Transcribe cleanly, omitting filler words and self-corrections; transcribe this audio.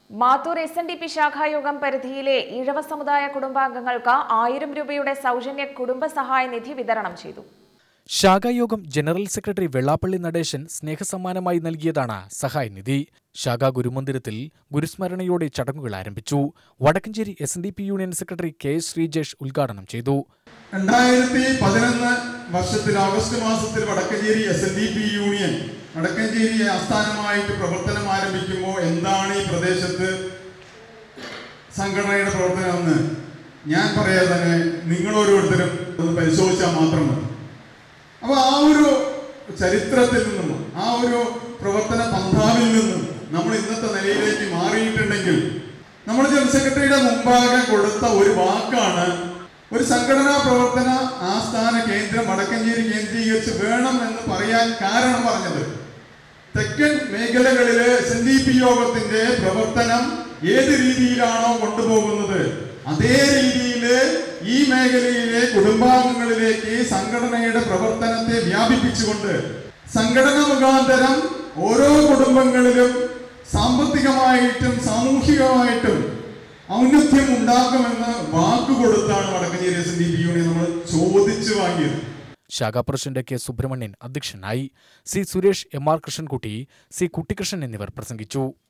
Mathur SNDP ശാഖായോഗം പരിധിയിലെ ഈഴവ സമുദായ കുടുംബാംഗങ്ങൾക്ക് 1000 രൂപയുടെ സൗജന്യ കുടുംബ സഹായ നിധി വിതരണം ചെയ്തു. ശാഖായോഗം ജനറൽ സെക്രട്ടറി വെള്ളാപ്പള്ളി നടേശൻ സ്നേഹസമ്മാനമായി നൽകിയതാണ് സഹായനിധി. ശാഖാ ഗുരുമന്ദിരത്തിൽ ഗുരുസ്മരണയോടെ ചടങ്ങുകൾ ആരംഭിച്ചു. Vadakkencherry SNDP union secretary KS Sreejesh ഉദ്ഘാടനം ചെയ്തു. 2011 വർഷത്തിൽ ഓഗസ്റ്റ് മാസത്തിൽ വടക്കഞ്ചേരി SNDP യൂണിയൻ വടക്കഞ്ചേരി ആസ്ഥാനമായിട്ട് പ്രവർത്തനം ആരംഭിക്കുമ്പോൾ എന്താണ് ഈ പ്രദേശത്ത് സംഘടനയുടെ പ്രവർത്തനമെന്ന് ഞാൻ പറയാതെ തന്നെ നിങ്ങളോരോരുത്തരും ഒന്ന് പരിശോധിച്ചാൽ മാത്രം മതി. അപ്പോൾ ആ ഒരു ചരിത്രത്തിൽ നിന്നും ആ ഒരു പ്രവർത്തന പന്ഥാവിൽ നിന്നും നമ്മൾ ഇന്നത്തെ നിലയിലേക്ക് മാറിയിട്ടുണ്ടെങ്കിൽ നമ്മൾ ജനറൽ സെക്രട്ടറിയുടെ മുമ്പാകെ കൊടുത്ത ഒരു വാക്കാണ് ഒരു സംഘടനാ പ്രവർത്തന ആസ്ഥാന കേന്ദ്രം വടക്കഞ്ചേരി കേന്ദ്രീകരിച്ച് വേണം എന്ന് പറയാൻ കാരണം പറഞ്ഞത്. തെക്കൻ മേഖലകളിലെ SNDP യോഗത്തിന്റെ പ്രവർത്തനം ഏത് രീതിയിലാണോ കൊണ്ടുപോകുന്നത് അതേ രീതിയിൽ ഈ മേഖലയിലെ കുടുംബാംഗങ്ങളിലേക്ക് സംഘടനയുടെ പ്രവർത്തനത്തെ വ്യാപിപ്പിച്ചുകൊണ്ട് സംഘടന മുഖാന്തരം ഓരോ കുടുംബങ്ങളിലും സാമ്പത്തികമായിട്ടും സാമൂഹികമായിട്ടും ഔന്നത്യം ഉണ്ടാക്കുമെന്ന് വാക്കുകൊടുത്താണ് വടക്കഞ്ചേരി SNDP യൂണിയൻ നമ്മൾ ചോദിച്ചു വാങ്ങിയത്. ശാഖാ പ്രസിഡന്റ് K സുബ്രഹ്മണ്യൻ അധ്യക്ഷനായി. C Suresh, MR Krishnankutty, C Kuttikrishnan എന്നിവർ പ്രസംഗിച്ചു.